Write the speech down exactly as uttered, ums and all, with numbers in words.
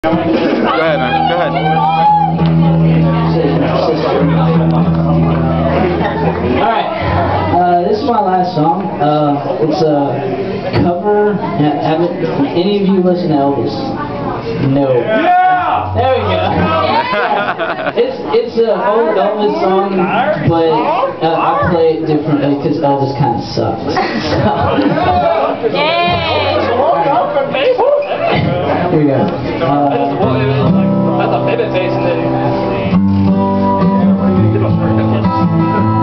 Go ahead, man. Go ahead. Alright, uh, this is my last song. Uh, it's a cover. Haven't any of you listen to Elvis? No. Yeah! There we go. it's it's an old Elvis song, but uh, I play it differently because Elvis kind of sucks. Yay! Here we go. Uh, That's a baby face in there.